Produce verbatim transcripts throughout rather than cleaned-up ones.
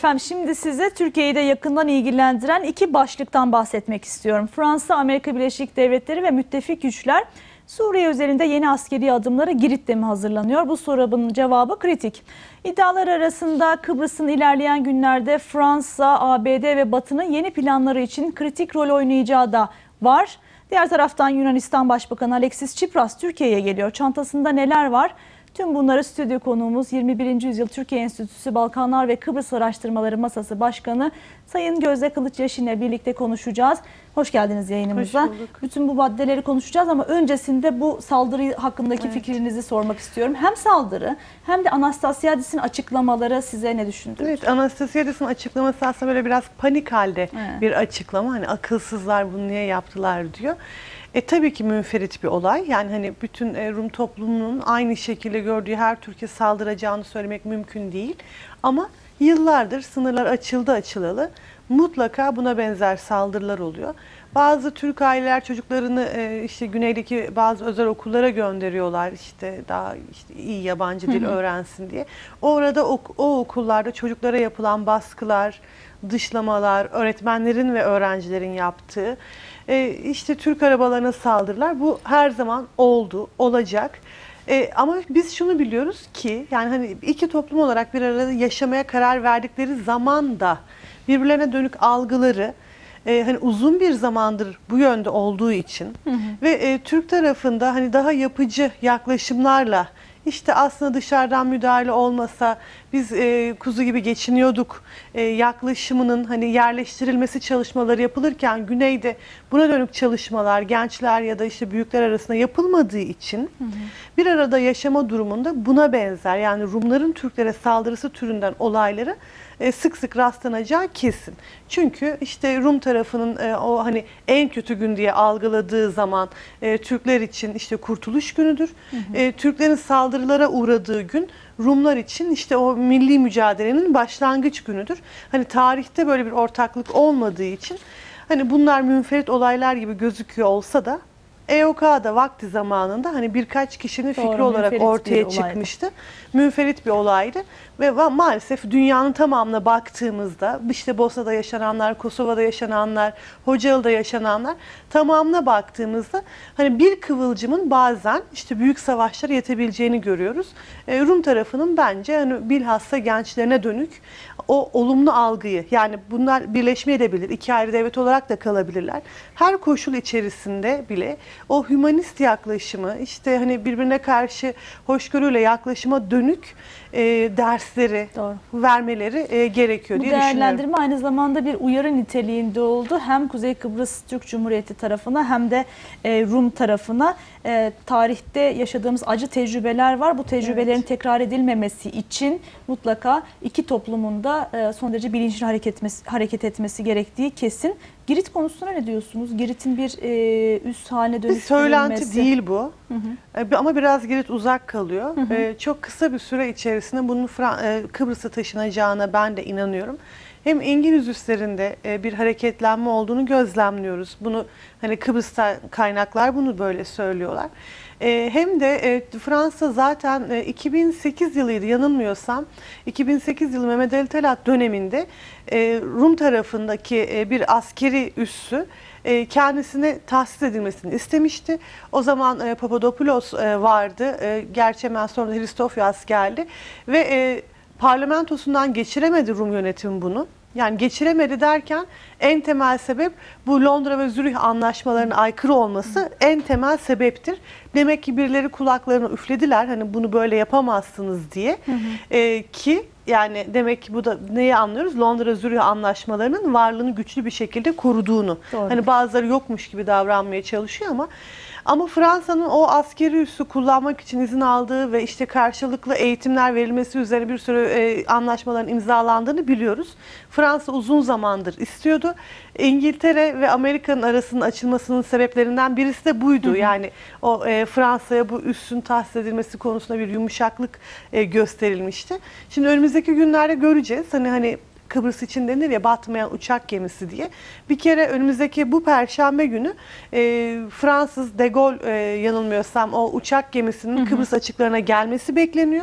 Efendim şimdi size Türkiye'yi de yakından ilgilendiren iki başlıktan bahsetmek istiyorum. Fransa, Amerika Birleşik Devletleri ve müttefik güçler Suriye üzerinde yeni askeri adımlara Girit'te mi hazırlanıyor? Bu sorunun cevabı kritik. İddialar arasında Kıbrıs'ın ilerleyen günlerde Fransa, A B D ve Batı'nın yeni planları için kritik rol oynayacağı da var. Diğer taraftan Yunanistan Başbakanı Alexis Tsipras Türkiye'ye geliyor. Çantasında neler var? Tüm bunları stüdyo konuğumuz yirmi birinci Yüzyıl Türkiye Enstitüsü Balkanlar ve Kıbrıs Araştırmaları Masası Başkanı Sayın Gözde Kılıçyaş ile birlikte konuşacağız. Hoş geldiniz yayınımıza. Hoş bulduk. Bütün bu maddeleri konuşacağız ama öncesinde bu saldırı hakkındaki evet. fikrinizi sormak istiyorum. Hem saldırı hem de Anastasiadis'in açıklamaları size ne düşündürüyor? Evet, Anastasiadis'in açıklaması aslında böyle biraz panik halde evet. bir açıklama. Hani akılsızlar bunu niye yaptılar diyor. E tabii ki münferit bir olay. Yani hani bütün e, Rum toplumunun aynı şekilde gördüğü her Türkiye saldıracağını söylemek mümkün değil. Ama yıllardır sınırlar açıldı açılalı. Mutlaka buna benzer saldırılar oluyor. Bazı Türk aileler çocuklarını e, işte güneydeki bazı özel okullara gönderiyorlar, işte daha işte iyi yabancı dil öğrensin diye. Orada o, o okullarda çocuklara yapılan baskılar, dışlamalar, öğretmenlerin ve öğrencilerin yaptığı e, işte Türk arabalarına saldırılar, bu her zaman oldu, olacak. E, ama biz şunu biliyoruz ki yani hani iki toplum olarak bir arada yaşamaya karar verdikleri zaman da birbirlerine dönük algıları e, hani uzun bir zamandır bu yönde olduğu için hı hı. ve e, Türk tarafında hani daha yapıcı yaklaşımlarla işte aslında dışarıdan müdahale olmasa biz e, kuzu gibi geçiniyorduk e, yaklaşımının hani yerleştirilmesi çalışmaları yapılırken güneyde buna dönük çalışmalar gençler ya da işte büyükler arasında yapılmadığı için hı hı. bir arada yaşama durumunda buna benzer yani Rumların Türklere saldırısı türünden olayları e, sık sık rastlanacağı kesin. Çünkü işte Rum tarafının e, o hani en kötü gün diye algıladığı zaman e, Türkler için işte kurtuluş günüdür. Hı hı. E, Türklerin saldırılara uğradığı gün Rumlar için işte o milli mücadelenin başlangıç günüdür. Hani tarihte böyle bir ortaklık olmadığı için hani bunlar münferit olaylar gibi gözüküyor olsa da E O K'da vakti zamanında hani birkaç kişinin Doğru, fikri olarak ortaya çıkmıştı. Münferit bir olaydı ve maalesef dünyanın tamamına baktığımızda işte Bosna'da yaşananlar, Kosova'da yaşananlar, Hocalı'da yaşananlar tamamına baktığımızda hani bir kıvılcımın bazen işte büyük savaşlara yetebileceğini görüyoruz. E, Rum tarafının bence hani bilhassa gençlerine dönük o olumlu algıyı yani bunlar birleşmeye edebilir, iki ayrı devlet olarak da kalabilirler. Her koşul içerisinde bile o hümanist yaklaşımı işte hani birbirine karşı hoşgörüyle yaklaşıma dönük e, dersleri Doğru. vermeleri e, gerekiyor Bu diye düşünüyorum. Bu değerlendirme aynı zamanda bir uyarı niteliğinde oldu. Hem Kuzey Kıbrıs Türk Cumhuriyeti tarafına hem de e, Rum tarafına e, tarihte yaşadığımız acı tecrübeler var. Bu tecrübelerin evet. tekrar edilmemesi için mutlaka iki toplumun da e, son derece bilinçli hareket etmesi, hareket etmesi gerektiği kesin. Girit konusuna ne diyorsunuz? Girit'in bir e, üst haline dönüştürülmesi. Söylenti değil bu. Hı hı. E, ama biraz Girit uzak kalıyor. Hı hı. E, çok kısa bir süre içerisinde bunun e, Kıbrıs'a taşınacağına ben de inanıyorum. Hem İngiliz üslerinde e, bir hareketlenme olduğunu gözlemliyoruz. Bunu hani Kıbrıs'ta kaynaklar bunu böyle söylüyorlar. E, hem de e, Fransa zaten e, iki bin sekiz yılıydı yanılmıyorsam. iki bin sekiz yılı Mehmet Ali Talat döneminde e, Rum tarafındaki e, bir askeri üssü e, kendisine tahsis edilmesini istemişti. O zaman e, Papadopoulos e, vardı. E, gerçi hemen sonra Hristofyas geldi ve e, parlamentosundan geçiremedi Rum yönetimi bunu. Yani geçiremedi derken en temel sebep bu Londra ve Zürih anlaşmalarına aykırı olması en temel sebeptir. Demek ki birileri kulaklarını üflediler hani bunu böyle yapamazsınız diye hı hı. Ee, ki yani demek ki bu da neyi anlıyoruz? Londra Zürih anlaşmalarının varlığını güçlü bir şekilde koruduğunu. Doğru. Hani bazıları yokmuş gibi davranmaya çalışıyor ama Ama Fransa'nın o askeri üssü kullanmak için izin aldığı ve işte karşılıklı eğitimler verilmesi üzerine bir sürü e, anlaşmaların imzalandığını biliyoruz. Fransa uzun zamandır istiyordu. İngiltere ve Amerika'nın arasının açılmasının sebeplerinden birisi de buydu. Hı hı. Yani o e, Fransa'ya bu üssün tahsis edilmesi konusunda bir yumuşaklık e, gösterilmişti. Şimdi önümüzdeki günlerde göreceğiz. Hani hani Kıbrıs için denir ya batmayan uçak gemisi diye. Bir kere önümüzdeki bu Perşembe günü e, Fransız De Gaulle e, yanılmıyorsam o uçak gemisinin hı hı. Kıbrıs açıklarına gelmesi bekleniyor.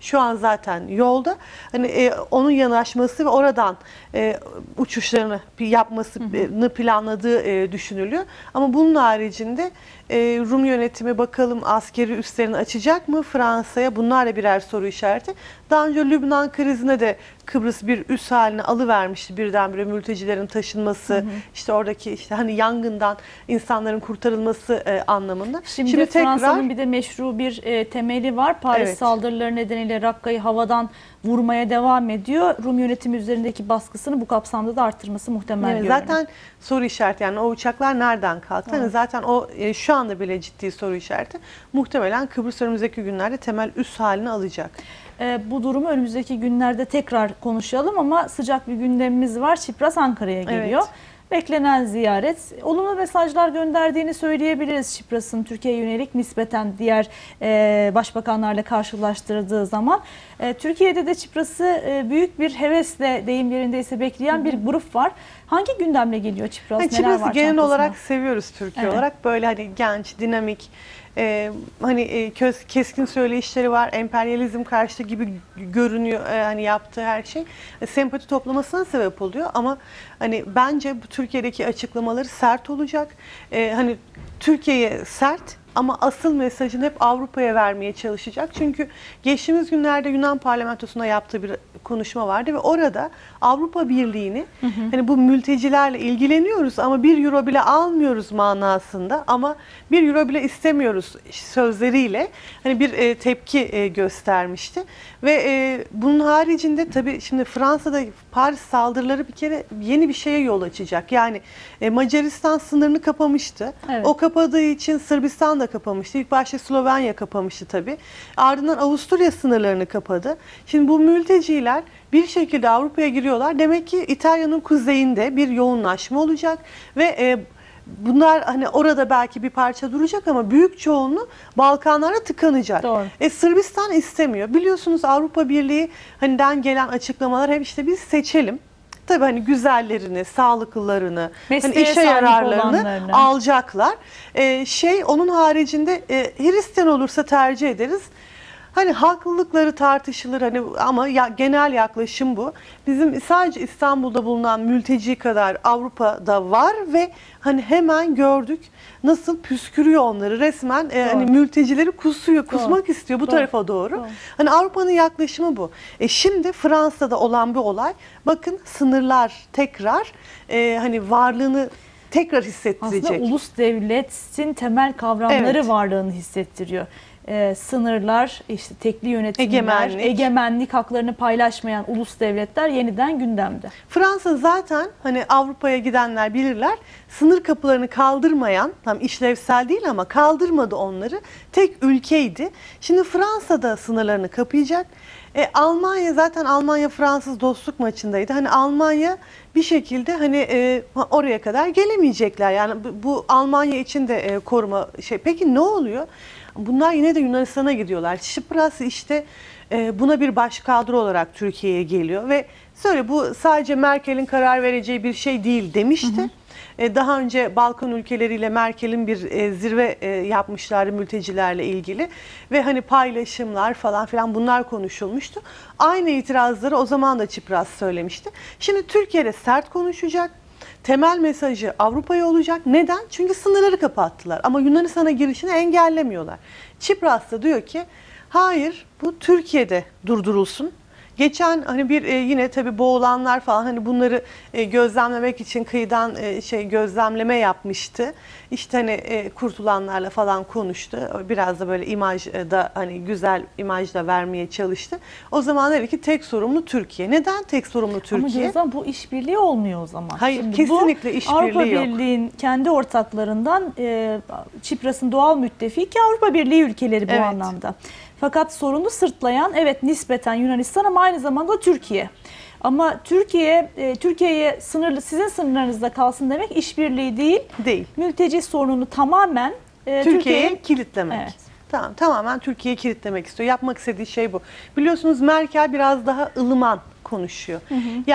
şu an zaten yolda. Hani e, onun yanaşması ve oradan e, uçuşlarını yapmasını planladığı e, düşünülüyor. Ama bunun haricinde e, Rum yönetimi bakalım askeri üslerini açacak mı Fransa'ya? Bunlar da birer soru işareti. Daha önce Lübnan krizine de Kıbrıs bir üs haline alıvermişti, birdenbire mültecilerin taşınması, hı hı. işte oradaki işte hani yangından insanların kurtarılması e, anlamında. Şimdi, Şimdi Fransa'nın tekrar... bir de meşru bir e, temeli var. Paris evet. saldırıları nedeniyle Rakka'yı havadan vurmaya devam ediyor. Rum yönetimi üzerindeki baskısını bu kapsamda da arttırması muhtemel evet, görünüyor. Zaten soru işareti, yani o uçaklar nereden kalktı? Evet. Yani zaten o e, şu anda bile ciddi soru işareti. Muhtemelen Kıbrıs önümüzdeki günlerde temel üs halini alacak. E, bu durumu önümüzdeki günlerde tekrar konuşalım ama sıcak bir gündemimiz var. Çipras Ankara'ya geliyor. Evet. Beklenen ziyaret, olumlu mesajlar gönderdiğini söyleyebiliriz Çipras'ın Türkiye'ye yönelik nispeten diğer e, başbakanlarla karşılaştırdığı zaman. E, Türkiye'de de Çipras'ı e, büyük bir hevesle, deyim yerindeyse bekleyen hı hı. bir grup var. Hangi gündemle geliyor Çipras? Yani Çipras'ı genel olarak seviyoruz Türkiye evet. olarak. Böyle hani genç, dinamik, Ee, hani e, köz, keskin söyleyişleri var, emperyalizm karşıtı gibi görünüyor e, hani yaptığı her şey e, sempati toplamasına sebep oluyor ama hani bence bu Türkiye'deki açıklamaları sert olacak. E, hani Türkiye'ye sert ama asıl mesajını hep Avrupa'ya vermeye çalışacak. Çünkü geçtiğimiz günlerde Yunan parlamentosunda yaptığı bir konuşma vardı ve orada Avrupa Birliği'ni hı hı. hani bu mültecilerle ilgileniyoruz ama bir euro bile almıyoruz manasında ama bir euro bile istemiyoruz sözleriyle hani bir e, tepki e, göstermişti. Ve e, bunun haricinde tabii şimdi Fransa'da Paris saldırıları bir kere yeni bir şeye yol açacak. Yani e, Macaristan sınırını kapamıştı. Evet. O kapadığı için Sırbistan da kapamıştı. İlk başta Slovenya kapamıştı tabii. Ardından Avusturya sınırlarını kapadı. Şimdi bu mülteciler bir şekilde Avrupa'ya giriyorlar. Demek ki İtalya'nın kuzeyinde bir yoğunlaşma olacak ve e, bunlar hani orada belki bir parça duracak ama büyük çoğunluğu Balkanlara tıkanacak. Doğru. E, Sırbistan istemiyor. Biliyorsunuz Avrupa Birliği hani'den gelen açıklamalar hep işte biz seçelim. Tabii hani güzellerini, sağlıklılarını, hani işe yararlarını alacaklar. Ee, şey onun haricinde e, Hristiyan olursa tercih ederiz. Hani haklılıkları tartışılır hani ama ya, genel yaklaşım bu. Bizim sadece İstanbul'da bulunan mülteci kadar Avrupa'da var ve hani hemen gördük nasıl püskürüyor onları resmen e, hani mültecileri kusuyor, kusmak doğru. istiyor bu doğru. tarafa doğru. doğru. Hani Avrupa'nın yaklaşımı bu. E şimdi Fransa'da olan bir olay. Bakın sınırlar tekrar e, hani varlığını tekrar hissettirecek. Aslında ulus devletin temel kavramları evet. varlığını hissettiriyor. Ee, sınırlar, işte tekli yönetimler, egemenlik. egemenlik haklarını paylaşmayan ulus devletler yeniden gündemde. Fransa zaten hani Avrupa'ya gidenler bilirler, sınır kapılarını kaldırmayan, tam işlevsel değil ama kaldırmadı onları, tek ülkeydi. Şimdi Fransa da sınırlarını kapayacak. E, Almanya zaten Almanya-Fransız dostluk maçındaydı. Hani Almanya bir şekilde hani e, oraya kadar gelemeyecekler. Yani bu, bu Almanya için de e, koruma şey. Peki ne oluyor? Bunlar yine de Yunanistan'a gidiyorlar. Çipras işte e, buna bir baş kadro olarak Türkiye'ye geliyor ve söyle bu sadece Merkel'in karar vereceği bir şey değil demişti. Hı hı. E, daha önce Balkan ülkeleriyle Merkel'in bir e, zirve e, yapmışlardı mültecilerle ilgili ve hani paylaşımlar falan filan bunlar konuşulmuştu. Aynı itirazları o zaman da Çipras söylemişti. Şimdi Türkiye'de sert konuşacak. Temel mesajı Avrupa'ya olacak. Neden? Çünkü sınırları kapattılar ama Yunanistan'a girişini engellemiyorlar. Çipras da diyor ki hayır bu Türkiye'de durdurulsun. Geçen hani bir e, yine tabii boğulanlar falan hani bunları e, gözlemlemek için kıyıdan e, şey gözlemleme yapmıştı. İşte hani e, kurtulanlarla falan konuştu. Biraz da böyle imaj da hani güzel imaj da vermeye çalıştı. O zaman dedi ki tek sorumlu Türkiye. Neden tek sorumlu Türkiye? Ama bu işbirliği olmuyor o zaman. Hayır, şimdi kesinlikle işbirliği yok. Avrupa Birliği'nin kendi ortaklarından e, Çipras'ın doğal müttefiki Avrupa Birliği ülkeleri bu evet. anlamda. Fakat sorunu sırtlayan evet nispeten Yunanistan ama aynı zamanda Türkiye. Ama Türkiye e, Türkiye'ye sınırlı sizin sınırlarınızda kalsın demek işbirliği değil. Değil. Mülteci sorununu tamamen e, Türkiye'ye Türkiye kilitlemek. Evet. Tamam, tamamen Türkiye'yi kilitlemek istiyor. Yapmak istediği şey bu. Biliyorsunuz Merkel biraz daha ılıman konuşuyor. Hı hı. Yani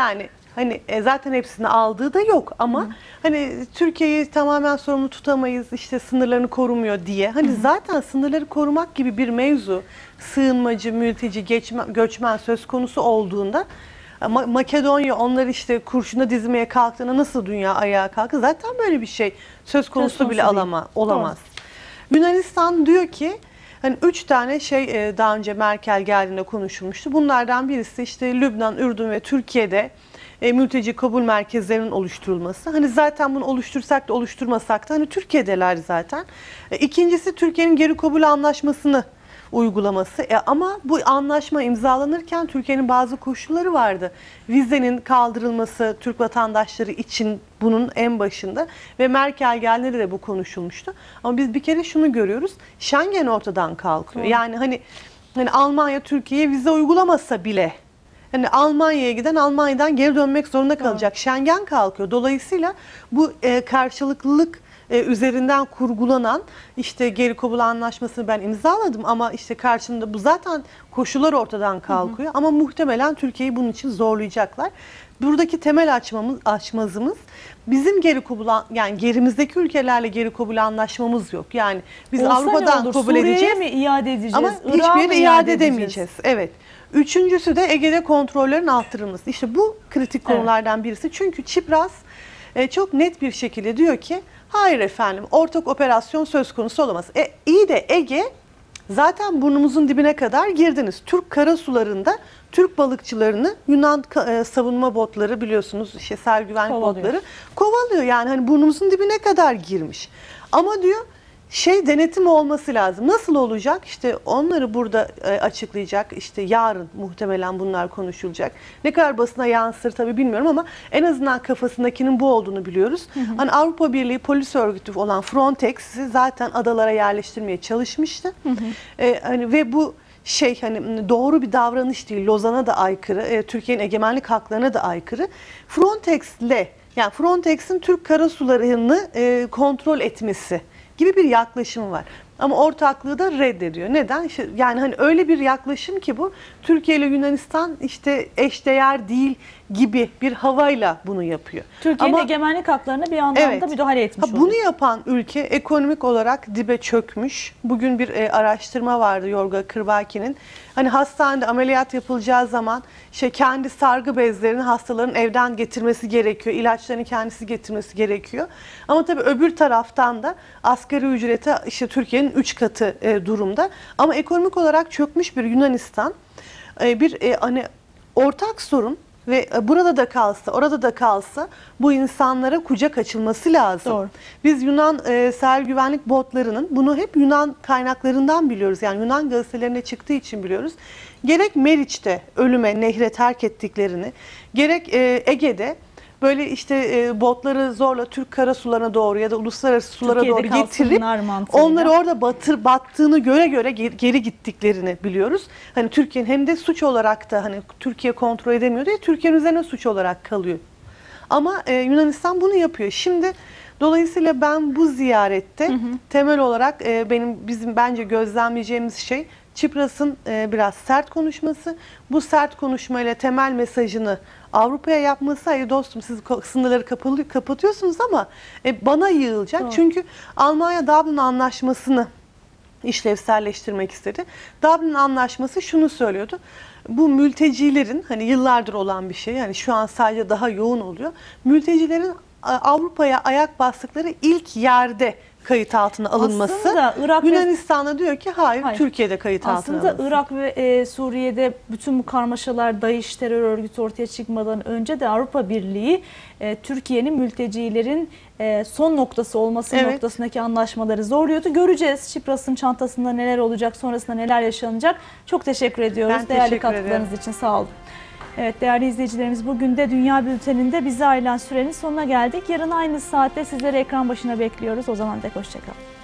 Hani e, zaten hepsini aldığı da yok ama hı. hani Türkiye'yi tamamen sorumlu tutamayız, işte sınırlarını korumuyor diye. Hani hı hı. zaten sınırları korumak gibi bir mevzu, sığınmacı, mülteci, geçmen, göçmen söz konusu olduğunda Ma Makedonya onları işte kurşuna dizmeye kalktığında nasıl dünya ayağa kalktı? Zaten böyle bir şey söz konusu, söz konusu bile alama, olamaz. Doğru. Yunanistan diyor ki hani üç tane şey daha önce Merkel geldiğinde konuşulmuştu. Bunlardan birisi işte Lübnan, Ürdün ve Türkiye'de E, mülteci kabul merkezlerinin oluşturulması. Hani zaten bunu oluştursak da oluşturmasak da hani Türkiye'deler zaten. E, ikincisi Türkiye'nin geri kabul anlaşmasını uygulaması. E, ama bu anlaşma imzalanırken Türkiye'nin bazı koşulları vardı. Vizenin kaldırılması Türk vatandaşları için bunun en başında ve Merkel geldiğinde de bu konuşulmuştu. Ama biz bir kere şunu görüyoruz. Schengen ortadan kalkıyor. Doğru. Yani hani hani Almanya Türkiye'ye vize uygulamasa bile hani Almanya'ya giden Almanya'dan geri dönmek zorunda kalacak. Doğru. Schengen kalkıyor. Dolayısıyla bu e, karşılıklılık e, üzerinden kurgulanan işte geri kabul anlaşmasını ben imzaladım ama işte karşımda bu zaten koşullar ortadan kalkıyor. Hı hı. Ama muhtemelen Türkiye'yi bunun için zorlayacaklar. Buradaki temel açmamız, açmazımız bizim geri kabul, yani gerimizdeki ülkelerle geri kabul anlaşmamız yok. Yani biz olsa Avrupa'dan kabul Suriye'ye edeceğiz mi iade edeceğiz? Ama hiçbir yere iade edemeyeceğiz. Evet. Üçüncüsü de Ege'de kontrollerin arttırılması. İşte bu kritik konulardan evet. birisi. Çünkü Çipras e, çok net bir şekilde diyor ki hayır efendim ortak operasyon söz konusu olamaz. E, iyi de Ege zaten burnumuzun dibine kadar girdiniz. Türk karasularında Türk balıkçılarını Yunan e, savunma botları biliyorsunuz işte sahil güvenlik kovalıyor. botları kovalıyor. Yani hani burnumuzun dibine kadar girmiş. Ama diyor şey denetim olması lazım. Nasıl olacak? İşte onları burada e, açıklayacak. İşte yarın muhtemelen bunlar konuşulacak. Ne kadar basına yansır tabii bilmiyorum ama en azından kafasındakinin bu olduğunu biliyoruz. Hı hı. Hani Avrupa Birliği polis örgütü olan Frontex'i zaten adalara yerleştirmeye çalışmıştı. Hı hı. E, hani ve bu şey hani doğru bir davranış değil. Lozan'a da aykırı, e, Türkiye'nin egemenlik haklarına da aykırı. Frontex'le yani Frontex'in Türk karasularını e, kontrol etmesi gibi bir yaklaşım var. Ama ortaklığı da reddediyor. Neden? İşte yani hani öyle bir yaklaşım ki bu Türkiye ile Yunanistan işte eşdeğer değil gibi bir havayla bunu yapıyor. Türkiye'nin egemenlik haklarına bir anlamda evet, müdahale etmiş ha, bunu yapan ülke ekonomik olarak dibe çökmüş. Bugün bir e, araştırma vardı Yorga Kırbaki'nin. Hani hastanede ameliyat yapılacağı zaman işte kendi sargı bezlerini hastaların evden getirmesi gerekiyor. İlaçlarını kendisi getirmesi gerekiyor. Ama tabii öbür taraftan da asgari ücrete işte Türkiye'nin üç katı e, durumda. Ama ekonomik olarak çökmüş bir Yunanistan e, bir e, hani ortak sorun ve burada da kalsa, orada da kalsa bu insanlara kucak açılması lazım. Doğru. Biz Yunan e, sahil güvenlik botlarının bunu hep Yunan kaynaklarından biliyoruz. Yani Yunan gazetelerine çıktığı için biliyoruz. Gerek Meriç'te ölüme, nehre terk ettiklerini, gerek e, Ege'de böyle işte e, botları zorla Türk karasularına doğru ya da uluslararası sulara Türkiye'de doğru getirip onları orada batır battığını göre göre geri, geri gittiklerini biliyoruz. Hani Türkiye'nin hem de suç olarak da hani Türkiye kontrol edemiyor diye Türkiye'nin üzerine suç olarak kalıyor. Ama e, Yunanistan bunu yapıyor. Şimdi dolayısıyla ben bu ziyarette hı hı. temel olarak e, benim bizim bence gözlemleyeceğimiz şey Çipras'ın e, biraz sert konuşması. Bu sert konuşmayla temel mesajını Avrupa'ya yapması, hayır dostum siz sınırları kapatıyorsunuz ama e, bana yığılacak. Doğru. Çünkü Almanya Dublin Anlaşması'nı işlevselleştirmek istedi. Dublin Anlaşması şunu söylüyordu. Bu mültecilerin hani yıllardır olan bir şey yani şu an sadece daha yoğun oluyor. Mültecilerin Avrupa'ya ayak bastıkları ilk yerde kayıt altına alınması. Aslında Irak Yunanistan'a diyor ki hayır, hayır Türkiye'de kayıt altına alınması. Aslında Irak ve e, Suriye'de bütün bu karmaşalar DAEŞ terör örgütü ortaya çıkmadan önce de Avrupa Birliği e, Türkiye'nin mültecilerin e, son noktası olması evet. noktasındaki anlaşmaları zorluyordu. Göreceğiz Çipras'ın çantasında neler olacak, sonrasında neler yaşanacak. Çok teşekkür ediyoruz ben değerli teşekkür katkılarınız ederim. için sağ olun. Evet değerli izleyicilerimiz bugün de Dünya Bülteni'nde bize ayrılan sürenin sonuna geldik. Yarın aynı saatte sizleri ekran başına bekliyoruz. O zaman da hoşça kalın.